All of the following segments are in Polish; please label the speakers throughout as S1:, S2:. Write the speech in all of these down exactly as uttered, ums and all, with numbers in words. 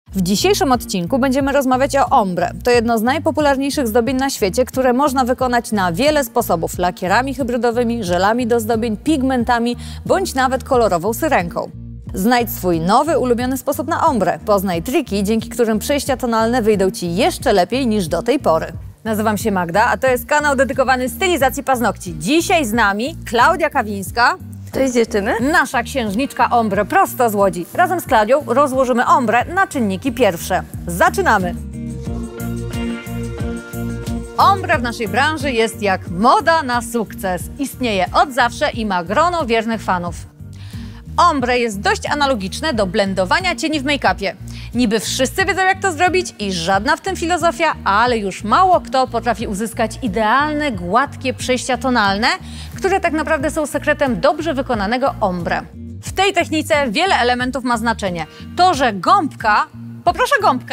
S1: W dzisiejszym odcinku będziemy rozmawiać o ombre. To jedno z najpopularniejszych zdobień na świecie, które można wykonać na wiele sposobów. Lakierami hybrydowymi, żelami do zdobień, pigmentami, bądź nawet kolorową syrenką. Znajdź swój nowy, ulubiony sposób na ombre. Poznaj triki, dzięki którym przejścia tonalne wyjdą Ci jeszcze lepiej niż do tej pory. Nazywam się Magda, a to jest kanał dedykowany stylizacji paznokci. Dzisiaj z nami Klaudia Kawińska.
S2: Cześć dziewczyny.
S1: Nasza księżniczka ombre prosto z Łodzi. Razem z Klaudią rozłożymy ombre na czynniki pierwsze. Zaczynamy! Ombre w naszej branży jest jak moda na sukces. Istnieje od zawsze i ma grono wiernych fanów. Ombre jest dość analogiczne do blendowania cieni w make-upie. Niby wszyscy wiedzą, jak to zrobić i żadna w tym filozofia, ale już mało kto potrafi uzyskać idealne, gładkie przejścia tonalne, które tak naprawdę są sekretem dobrze wykonanego ombre. W tej technice wiele elementów ma znaczenie. To, że gąbka... Poproszę gąbkę.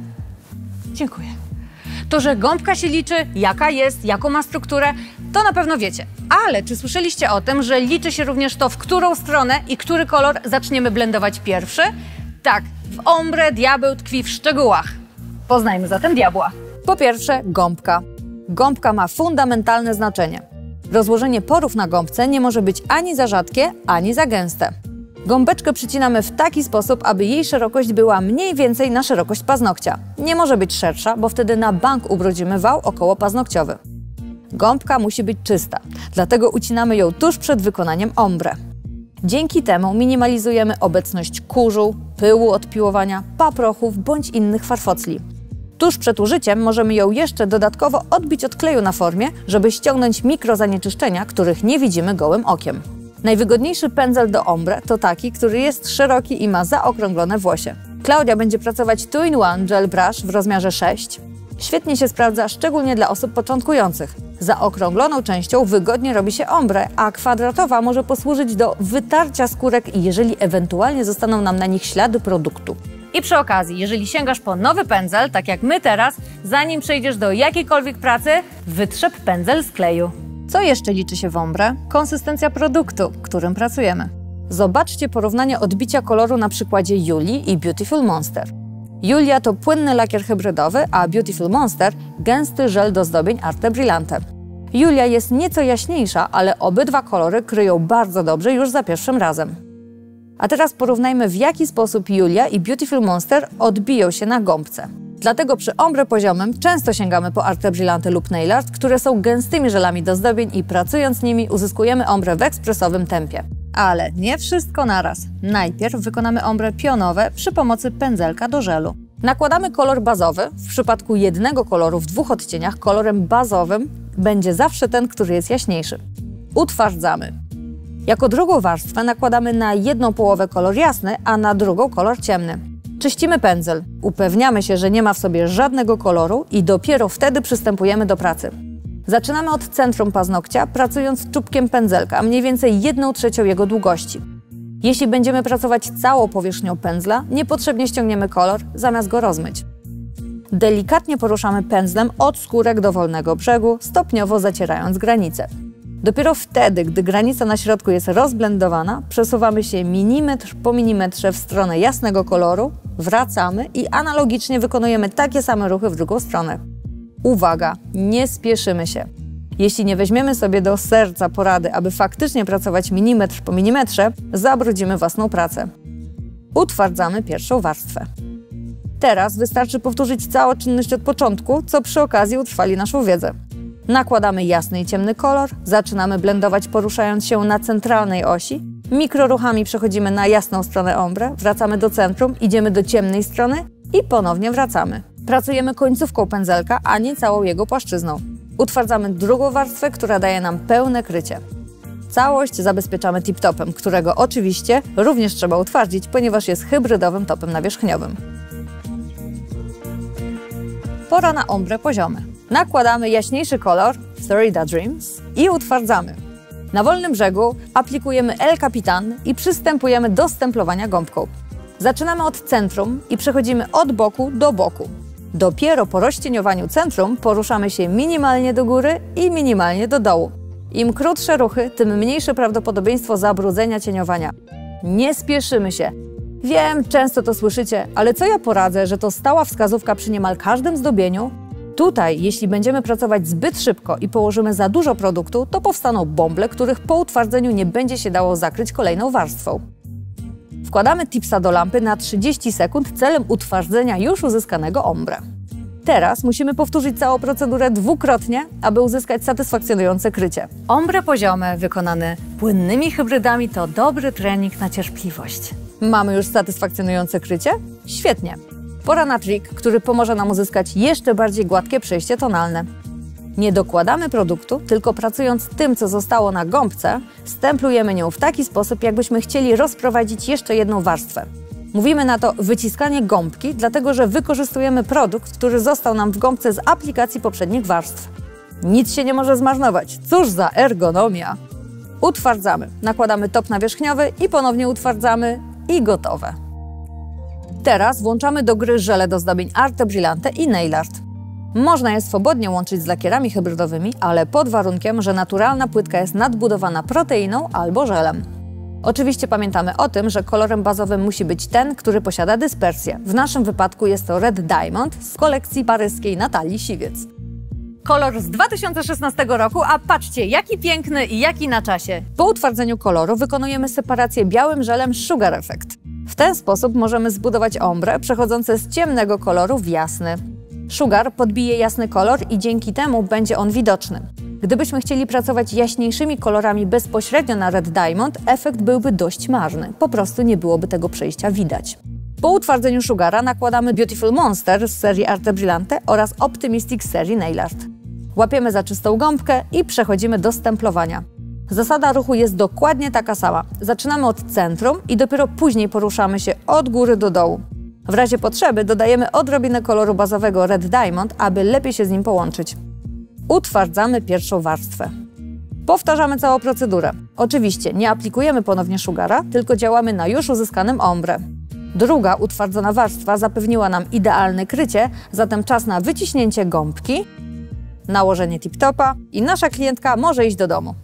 S1: Dziękuję. To, że gąbka się liczy, jaka jest, jaką ma strukturę, to na pewno wiecie. Ale czy słyszeliście o tym, że liczy się również to, w którą stronę i który kolor zaczniemy blendować pierwszy? Tak, w ombre diabeł tkwi w szczegółach. Poznajmy zatem diabła. Po pierwsze, gąbka. Gąbka ma fundamentalne znaczenie. Rozłożenie porów na gąbce nie może być ani za rzadkie, ani za gęste. Gąbeczkę przycinamy w taki sposób, aby jej szerokość była mniej więcej na szerokość paznokcia. Nie może być szersza, bo wtedy na bank ubrudzimy wał okołopaznokciowy. Gąbka musi być czysta, dlatego ucinamy ją tuż przed wykonaniem ombre. Dzięki temu minimalizujemy obecność kurzu, pyłu od piłowania, paprochów bądź innych farfocli. Tuż przed użyciem możemy ją jeszcze dodatkowo odbić od kleju na formie, żeby ściągnąć mikrozanieczyszczenia, których nie widzimy gołym okiem. Najwygodniejszy pędzel do ombre to taki, który jest szeroki i ma zaokrąglone włosie. Klaudia będzie pracować two in one Gel Brush w rozmiarze sześć. Świetnie się sprawdza, szczególnie dla osób początkujących. Zaokrągloną częścią wygodnie robi się ombre, a kwadratowa może posłużyć do wytarcia skórek, jeżeli ewentualnie zostaną nam na nich ślady produktu. I przy okazji, jeżeli sięgasz po nowy pędzel, tak jak my teraz, zanim przejdziesz do jakiejkolwiek pracy, wytrzep pędzel z kleju. Co jeszcze liczy się w ombre? Konsystencja produktu, w którym pracujemy. Zobaczcie porównanie odbicia koloru na przykładzie Julii i Beautiful Monster. Julia to płynny lakier hybrydowy, a Beautiful Monster gęsty żel do zdobień Arte Brillante. Julia jest nieco jaśniejsza, ale obydwa kolory kryją bardzo dobrze już za pierwszym razem. A teraz porównajmy, w jaki sposób Julia i Beautiful Monster odbiją się na gąbce. Dlatego przy ombre poziomym często sięgamy po Arte Brillante lub Nail Art, które są gęstymi żelami do zdobień i pracując nimi uzyskujemy ombre w ekspresowym tempie. Ale nie wszystko naraz. Najpierw wykonamy ombre pionowe przy pomocy pędzelka do żelu. Nakładamy kolor bazowy. W przypadku jednego koloru w dwóch odcieniach kolorem bazowym będzie zawsze ten, który jest jaśniejszy. Utwardzamy. Jako drugą warstwę nakładamy na jedną połowę kolor jasny, a na drugą kolor ciemny. Czyścimy pędzel. Upewniamy się, że nie ma w sobie żadnego koloru i dopiero wtedy przystępujemy do pracy. Zaczynamy od centrum paznokcia, pracując czubkiem pędzelka, mniej więcej jedną trzecią jego długości. Jeśli będziemy pracować całą powierzchnią pędzla, niepotrzebnie ściągniemy kolor, zamiast go rozmyć. Delikatnie poruszamy pędzlem od skórek do wolnego brzegu, stopniowo zacierając granicę. Dopiero wtedy, gdy granica na środku jest rozblendowana, przesuwamy się milimetr po milimetrze w stronę jasnego koloru, wracamy i analogicznie wykonujemy takie same ruchy w drugą stronę. Uwaga, nie spieszymy się. Jeśli nie weźmiemy sobie do serca porady, aby faktycznie pracować milimetr po milimetrze, zabrudzimy własną pracę. Utwardzamy pierwszą warstwę. Teraz wystarczy powtórzyć całą czynność od początku, co przy okazji utrwali naszą wiedzę. Nakładamy jasny i ciemny kolor, zaczynamy blendować poruszając się na centralnej osi, mikroruchami przechodzimy na jasną stronę ombre, wracamy do centrum, idziemy do ciemnej strony i ponownie wracamy. Pracujemy końcówką pędzelka, a nie całą jego płaszczyzną. Utwardzamy drugą warstwę, która daje nam pełne krycie. Całość zabezpieczamy tip-topem, którego oczywiście również trzeba utwardzić, ponieważ jest hybrydowym topem nawierzchniowym. Pora na ombre poziome. Nakładamy jaśniejszy kolor Florida Dreams i utwardzamy. Na wolnym brzegu aplikujemy El Capitan i przystępujemy do stemplowania gąbką. Zaczynamy od centrum i przechodzimy od boku do boku. Dopiero po rozcieniowaniu centrum poruszamy się minimalnie do góry i minimalnie do dołu. Im krótsze ruchy, tym mniejsze prawdopodobieństwo zabrudzenia cieniowania. Nie spieszymy się. Wiem, często to słyszycie, ale co ja poradzę, że to stała wskazówka przy niemal każdym zdobieniu? Tutaj, jeśli będziemy pracować zbyt szybko i położymy za dużo produktu, to powstaną bąble, których po utwardzeniu nie będzie się dało zakryć kolejną warstwą. Wkładamy tipsa do lampy na trzydzieści sekund celem utwardzenia już uzyskanego ombre. Teraz musimy powtórzyć całą procedurę dwukrotnie, aby uzyskać satysfakcjonujące krycie. Ombre poziome wykonane płynnymi hybrydami to dobry trening na cierpliwość. Mamy już satysfakcjonujące krycie? Świetnie! Pora na trik, który pomoże nam uzyskać jeszcze bardziej gładkie przejście tonalne. Nie dokładamy produktu, tylko pracując tym, co zostało na gąbce, stemplujemy nią w taki sposób, jakbyśmy chcieli rozprowadzić jeszcze jedną warstwę. Mówimy na to wyciskanie gąbki, dlatego że wykorzystujemy produkt, który został nam w gąbce z aplikacji poprzednich warstw. Nic się nie może zmarnować. Cóż za ergonomia! Utwardzamy, nakładamy top nawierzchniowy i ponownie utwardzamy i gotowe. Teraz włączamy do gry żele do zdobień Arte Brillante i Nail Art. Można je swobodnie łączyć z lakierami hybrydowymi, ale pod warunkiem, że naturalna płytka jest nadbudowana proteiną albo żelem. Oczywiście pamiętamy o tym, że kolorem bazowym musi być ten, który posiada dyspersję. W naszym wypadku jest to Red Diamond z kolekcji paryskiej Natalii Siwiec. Kolor z dwa tysiące szesnastego roku, a patrzcie, jaki piękny i jaki na czasie. Po utwardzeniu koloru wykonujemy separację białym żelem Sugar Effect. W ten sposób możemy zbudować ombre przechodzące z ciemnego koloru w jasny. Sugar podbije jasny kolor i dzięki temu będzie on widoczny. Gdybyśmy chcieli pracować jaśniejszymi kolorami bezpośrednio na Red Diamond, efekt byłby dość marny. Po prostu nie byłoby tego przejścia widać. Po utwardzeniu Sugara nakładamy Beautiful Monster z serii Arte Brillante oraz Optimistic z serii Nail Art. Łapiemy za czystą gąbkę i przechodzimy do stemplowania. Zasada ruchu jest dokładnie taka sama. Zaczynamy od centrum i dopiero później poruszamy się od góry do dołu. W razie potrzeby dodajemy odrobinę koloru bazowego Red Diamond, aby lepiej się z nim połączyć. Utwardzamy pierwszą warstwę. Powtarzamy całą procedurę. Oczywiście nie aplikujemy ponownie Sugara, tylko działamy na już uzyskanym ombre. Druga utwardzona warstwa zapewniła nam idealne krycie, zatem czas na wyciśnięcie gąbki, nałożenie tip-topa i nasza klientka może iść do domu.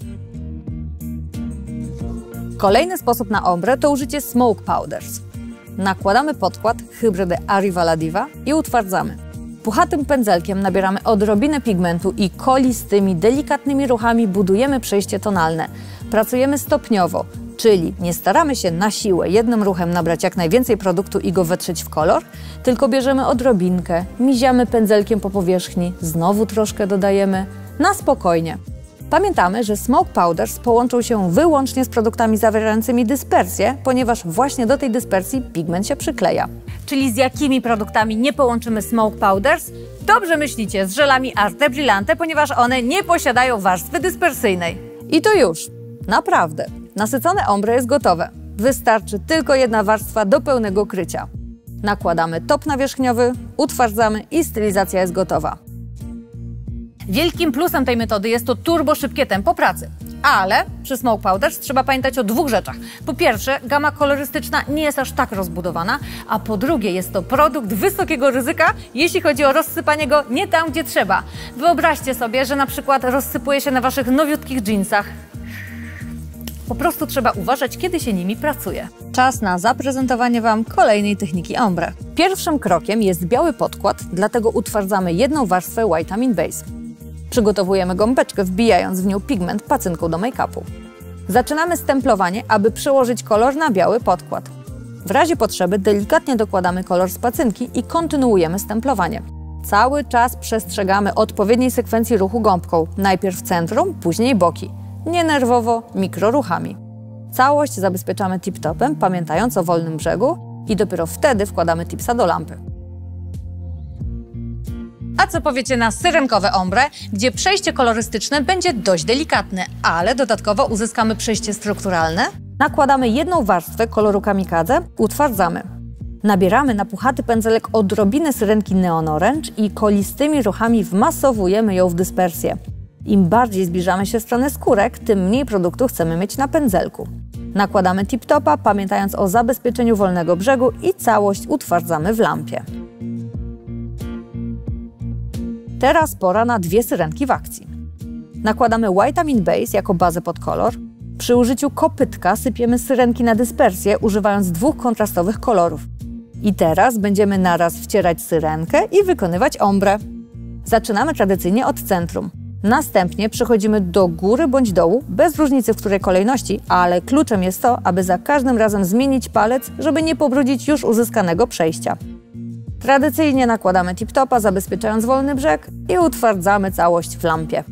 S1: Kolejny sposób na ombre to użycie Smoke Powders. Nakładamy podkład hybrydy Arriva La Diva i utwardzamy. Puchatym pędzelkiem nabieramy odrobinę pigmentu i kolistymi, delikatnymi ruchami budujemy przejście tonalne. Pracujemy stopniowo, czyli nie staramy się na siłę jednym ruchem nabrać jak najwięcej produktu i go wetrzeć w kolor, tylko bierzemy odrobinkę, miziamy pędzelkiem po powierzchni, znowu troszkę dodajemy, na spokojnie. Pamiętamy, że Smoke Powders połączą się wyłącznie z produktami zawierającymi dyspersję, ponieważ właśnie do tej dyspersji pigment się przykleja. Czyli z jakimi produktami nie połączymy Smoke Powders? Dobrze myślicie, z żelami Arte Brillante, ponieważ one nie posiadają warstwy dyspersyjnej. I to już. Naprawdę. Nasycone ombre jest gotowe. Wystarczy tylko jedna warstwa do pełnego krycia. Nakładamy top nawierzchniowy, utwardzamy i stylizacja jest gotowa. Wielkim plusem tej metody jest to turbo szybkie tempo pracy. Ale przy Smoke Powders trzeba pamiętać o dwóch rzeczach. Po pierwsze, gama kolorystyczna nie jest aż tak rozbudowana, a po drugie jest to produkt wysokiego ryzyka, jeśli chodzi o rozsypanie go nie tam, gdzie trzeba. Wyobraźcie sobie, że na przykład rozsypuje się na waszych nowiutkich dżinsach. Po prostu trzeba uważać, kiedy się nimi pracuje. Czas na zaprezentowanie Wam kolejnej techniki ombre. Pierwszym krokiem jest biały podkład, dlatego utwardzamy jedną warstwę Vitamin Base. Przygotowujemy gąbeczkę, wbijając w nią pigment pacynką do make-upu. Zaczynamy stemplowanie, aby przełożyć kolor na biały podkład. W razie potrzeby delikatnie dokładamy kolor z pacynki i kontynuujemy stemplowanie. Cały czas przestrzegamy odpowiedniej sekwencji ruchu gąbką. Najpierw centrum, później boki. Nie nerwowo, mikroruchami. Całość zabezpieczamy tip-topem, pamiętając o wolnym brzegu i dopiero wtedy wkładamy tipsa do lampy. A co powiecie na syrenkowe ombre, gdzie przejście kolorystyczne będzie dość delikatne, ale dodatkowo uzyskamy przejście strukturalne? Nakładamy jedną warstwę koloru kamikadze, utwardzamy. Nabieramy na puchaty pędzelek odrobinę syrenki Neon Orange i kolistymi ruchami wmasowujemy ją w dyspersję. Im bardziej zbliżamy się w stronę skórek, tym mniej produktu chcemy mieć na pędzelku. Nakładamy tip-topa, pamiętając o zabezpieczeniu wolnego brzegu i całość utwardzamy w lampie. Teraz pora na dwie syrenki w akcji. Nakładamy Vitamin Base jako bazę pod kolor, Przy użyciu kopytka sypiemy syrenki na dyspersję, używając dwóch kontrastowych kolorów. I teraz będziemy naraz wcierać syrenkę i wykonywać ombre. Zaczynamy tradycyjnie od centrum. Następnie przechodzimy do góry bądź dołu, bez różnicy w której kolejności, ale kluczem jest to, aby za każdym razem zmienić palec, żeby nie pobrudzić już uzyskanego przejścia. Tradycyjnie nakładamy tip-topa, zabezpieczając wolny brzeg i utwardzamy całość w lampie.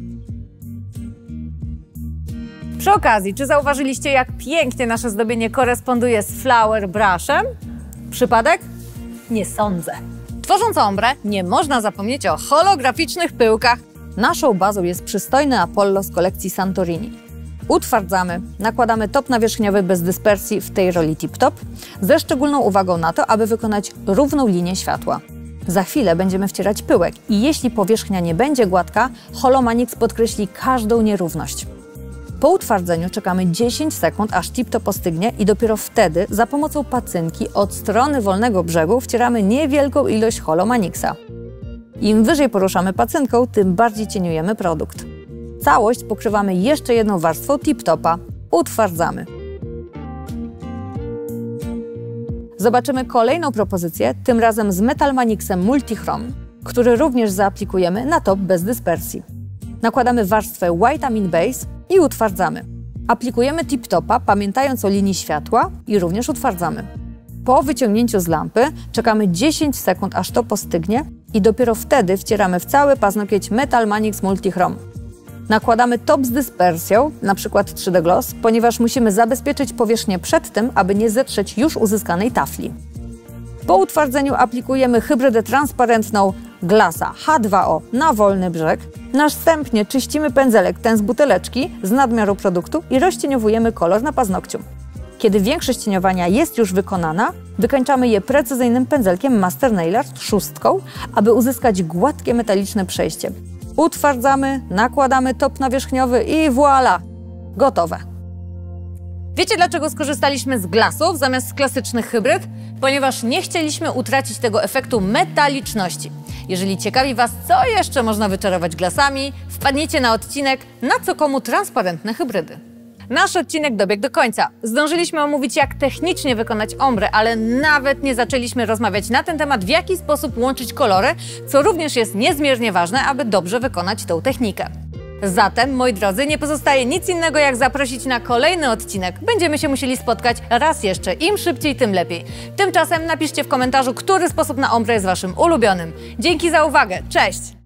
S1: Przy okazji, czy zauważyliście, jak pięknie nasze zdobienie koresponduje z flower brushem? Przypadek? Nie sądzę. Tworząc ombre, nie można zapomnieć o holograficznych pyłkach. Naszą bazą jest przystojny Apollo z kolekcji Santorini. Utwardzamy, nakładamy top nawierzchniowy bez dyspersji w tej roli tip-top, ze szczególną uwagą na to, aby wykonać równą linię światła. Za chwilę będziemy wcierać pyłek i jeśli powierzchnia nie będzie gładka, Holomanix podkreśli każdą nierówność. Po utwardzeniu czekamy dziesięć sekund, aż tip-top ostygnie i dopiero wtedy za pomocą pacynki od strony wolnego brzegu wcieramy niewielką ilość Holomanixa. Im wyżej poruszamy pacynką, tym bardziej cieniujemy produkt. Całość pokrywamy jeszcze jedną warstwą tip-topa. Utwardzamy. Zobaczymy kolejną propozycję, tym razem z Metalmanixem Multichrom, który również zaaplikujemy na top bez dyspersji. Nakładamy warstwę Whitamin Base i utwardzamy. Aplikujemy tip-topa, pamiętając o linii światła i również utwardzamy. Po wyciągnięciu z lampy czekamy dziesięć sekund, aż to postygnie i dopiero wtedy wcieramy w cały paznokieć Metalmanix Multichrom. Nakładamy top z dyspersją, np. trzy D Gloss, ponieważ musimy zabezpieczyć powierzchnię przed tym, aby nie zetrzeć już uzyskanej tafli. Po utwardzeniu aplikujemy hybrydę transparentną Glassa H dwa O na wolny brzeg. Następnie czyścimy pędzelek, ten z buteleczki, z nadmiaru produktu i rozcieniowujemy kolor na paznokciu. Kiedy większość cieniowania jest już wykonana, wykańczamy je precyzyjnym pędzelkiem Master Nail Art szóstką, aby uzyskać gładkie metaliczne przejście. Utwardzamy, nakładamy top nawierzchniowy i voilà! Gotowe! Wiecie, dlaczego skorzystaliśmy z glasów zamiast z klasycznych hybryd? Ponieważ nie chcieliśmy utracić tego efektu metaliczności. Jeżeli ciekawi Was, co jeszcze można wyczarować glasami, wpadnijcie na odcinek Na co komu transparentne hybrydy. Nasz odcinek dobiegł do końca. Zdążyliśmy omówić, jak technicznie wykonać ombre, ale nawet nie zaczęliśmy rozmawiać na ten temat, w jaki sposób łączyć kolory, co również jest niezmiernie ważne, aby dobrze wykonać tą technikę. Zatem, moi drodzy, nie pozostaje nic innego, jak zaprosić na kolejny odcinek. Będziemy się musieli spotkać raz jeszcze. Im szybciej, tym lepiej. Tymczasem napiszcie w komentarzu, który sposób na ombre jest Waszym ulubionym. Dzięki za uwagę. Cześć!